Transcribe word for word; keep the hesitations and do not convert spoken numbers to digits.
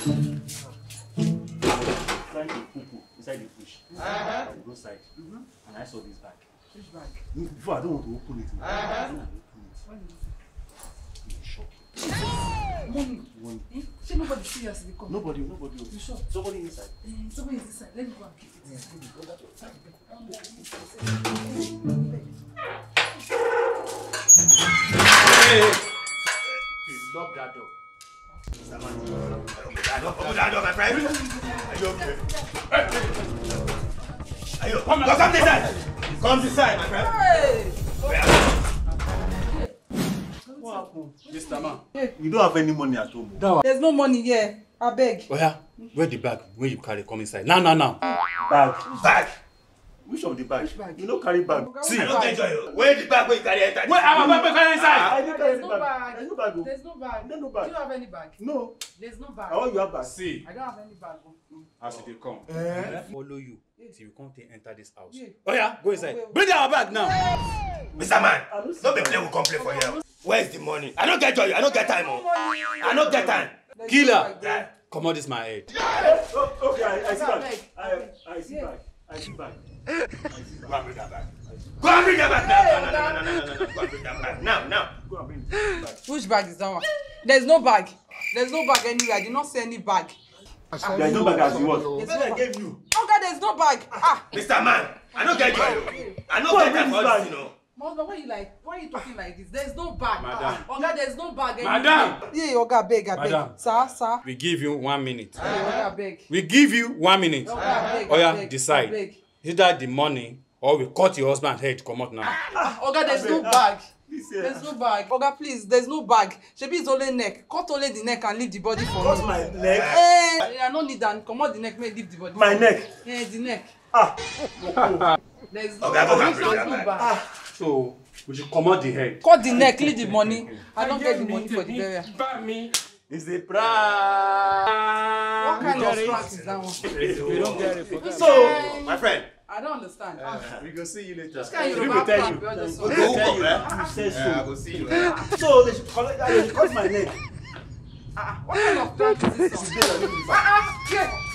Trying to poo inside the bush. Uh-huh. On the roadside. Mm-hmm. And I saw this bag. Which bag? Before I don't want to open it. Uh-huh. I don't want to open it. What did you It will shock you. Money. Money. Eh? Should nobody see us in the car? Nobody, nobody. You sure? Somebody inside. Uh, somebody is inside. Let me go and keep it. Yeah. Hey! Please lock that door. Starman, open that door, my friend. Are you okay? Are you? Come, come this side. Come this side, my friend. Hey! What happened? Mister Man. You don't have any money at home. No. There's no money here. I beg. Oh yeah, where the bag? Where you carry? Come inside. Now, now, now. Bag. Bag. Which of the bag? Which bag? You don't carry bag. See. I don't enjoy you. Where the bag where you carry enter? Where am I? Where carry inside? I didn't carry There's no bag. bag. There's no bag. oh. There's no bag. There's no bag. Do you have any bag? No. There's no bag. I want you have bag. See, I don't have any bag. as they come, Eh? follow you till you come to enter this house. Yeah. Oh yeah, go inside. Wait, wait. Bring our bag now. Mister Man, don't be play with complaint for here. Where's the money? I don't get joy. I don't get time. Oh. I don't get time. There's Killer. no bag, Yeah. Come on, this my head. Oh, okay, I, I see Bag. bag. I, I see Yeah. bag. I see bag. Go and bring that bag. Go and bring that bag now. No, no, no, no, no, no, no. Go and bring that bag now, now. Go and bring the bag. Which bag is that one? There's no bag. There's no bag anywhere. I did not see any bag. There's no bag as you want. There's What no I bag. gave you? Oh God, there's no bag. Ah. Mister Man, I don't get joy. oh. I don't Go get and time bring for this this, bag. you know. Mother, why you like? Why are you talking like this? There's no bag. Madam. Oh God, there's no bag anywhere. Madam. Yeah, Oga, beg, I beg. Madam. Sir, sir. We give you one minute. Yeah, Oga, beg. We give you one minute. Oga, beg. Oh yeah, beg, decide. beg. Either the money or we cut your husband's head. Come out now. Ah, Oga, there's no beg. bag. This here. There's no bag. Oga, please, there's no bag. Shebi is only neck. Cut only the neck and leave the body for Cut me. my neck. Eh, I don't need that. Come out the neck, make leave the body. My for neck. Me. Yeah, the neck. Ah. There's no, Oga, go and there's bring no that bag. bag. So we should come out the head. Cut the neck, leave the money. I don't get the money for the burial. It's a prank. What kind of prank is that one? We don't get it. For So, my friend, I don't understand. We go see you later. This kind of Let me Yoruba tell prank, you. we all just go saw. hook up, You eh? said Yeah, I so. will see you. So they should collect that. They should cut my neck. Ah, what kind of prank is this one? Ah, ah, yeah.